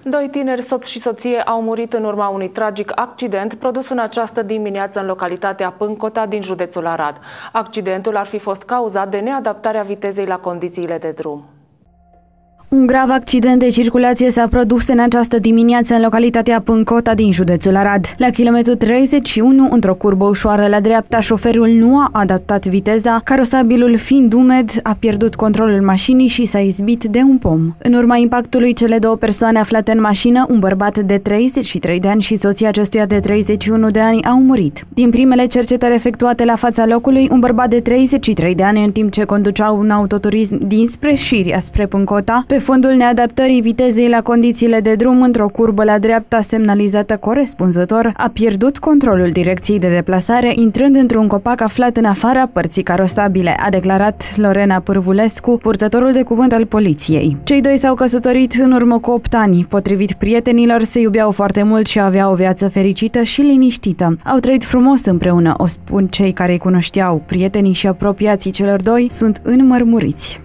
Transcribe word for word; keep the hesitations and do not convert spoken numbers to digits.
Doi tineri, soț și soție, au murit în urma unui tragic accident produs în această dimineață în localitatea Pâncota din județul Arad. Accidentul ar fi fost cauzat de neadaptarea vitezei la condițiile de drum. Un grav accident de circulație s-a produs în această dimineață în localitatea Pâncota din județul Arad. La kilometrul treizeci și unu, într-o curbă ușoară la dreapta, șoferul nu a adaptat viteza, carosabilul fiind umed, a pierdut controlul mașinii și s-a izbit de un pom. În urma impactului, cele două persoane aflate în mașină, un bărbat de treizeci și trei de ani și soția acestuia de treizeci și unu de ani, au murit. Din primele cercetări efectuate la fața locului, un bărbat de treizeci și trei de ani, în timp ce conducea un autoturism dinspre Șiria spre Pâncota, pe fondul neadaptării vitezei la condițiile de drum într-o curbă la dreapta semnalizată corespunzător, a pierdut controlul direcției de deplasare, intrând într-un copac aflat în afara părții carosabile, a declarat Lorena Pârvulescu, purtătorul de cuvânt al poliției. Cei doi s-au căsătorit în urmă cu opt ani. Potrivit prietenilor, se iubeau foarte mult și aveau o viață fericită și liniștită. Au trăit frumos împreună, o spun cei care îi cunoșteau. Prietenii și apropiații celor doi sunt înmărmuriți.